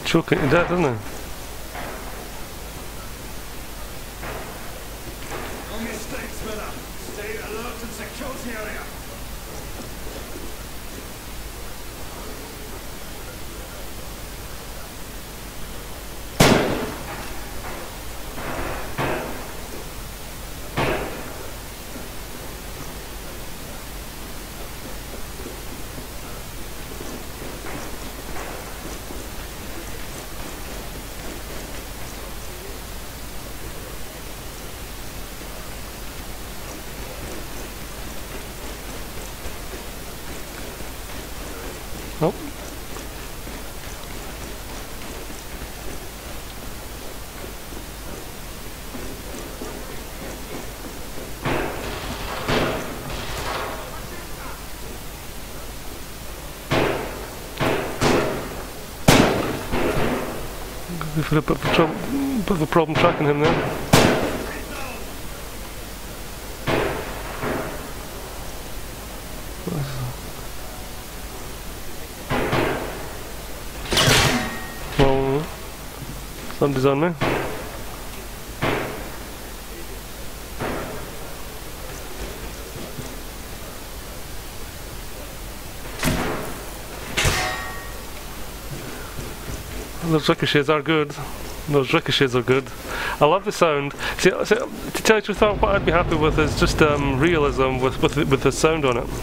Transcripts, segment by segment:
choking to death, isn't he? No mistakes, Miller. Stay alert and secure the area. Oh. We've had a bit of a problem tracking him then. Well, somebody's on me. Those ricochets are good. Those ricochets are good. I love the sound. See, to tell you the truth, what I'd be happy with is just realism with the sound on it.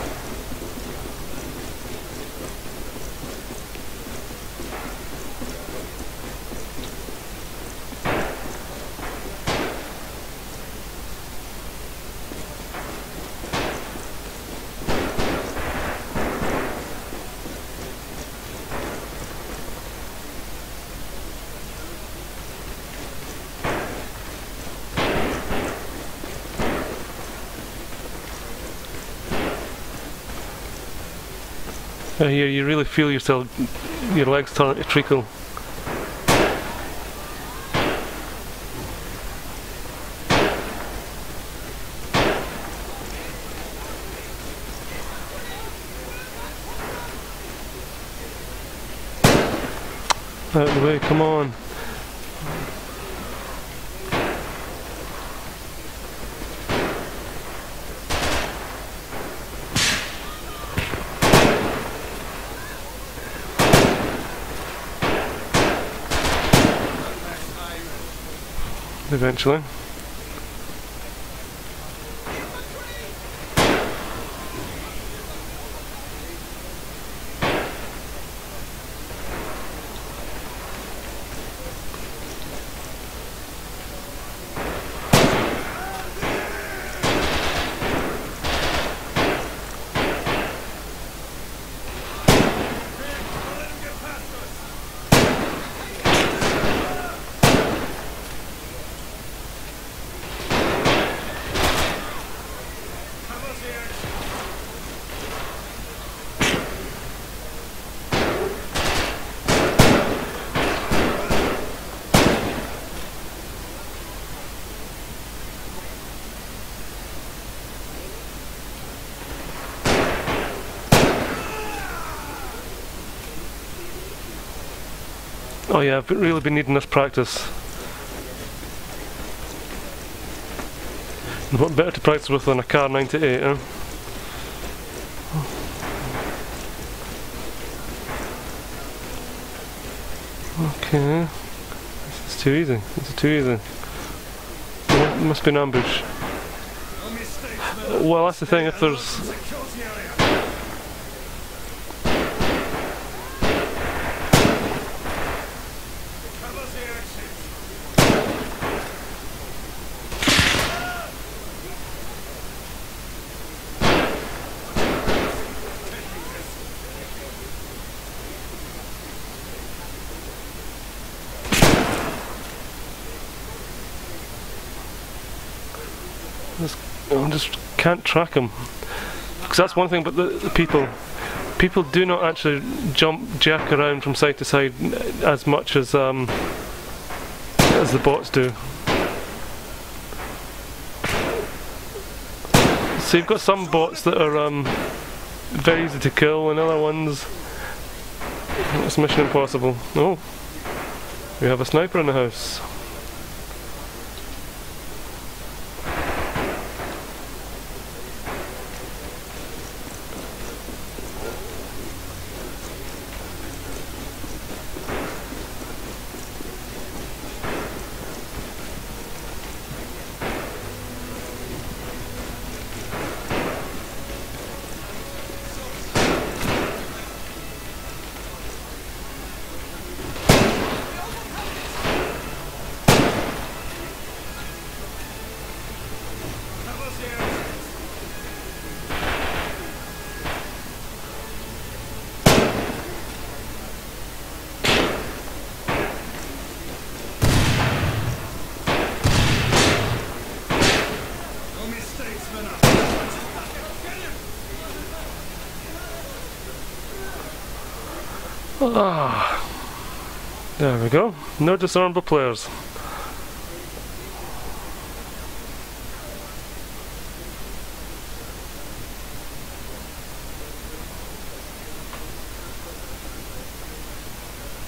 Here you really feel yourself, your legs starting to treacle. Out of the way, come on. Eventually. Oh yeah, I've really been needing this practice. And what better to practice with than a Kar 98, eh? Okay. This is too easy. This is too easy. It must be an ambush. Well, that's the thing, if there's... I just can't track him, because that's one thing. But the people do not actually jerk around from side to side as much as the bots do. So you've got some bots that are very easy to kill, and other ones It's Mission Impossible. Oh, we have a sniper in the house. Ah, there we go. No disarmable players.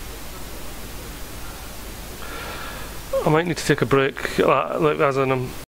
I might need to take a break, like as in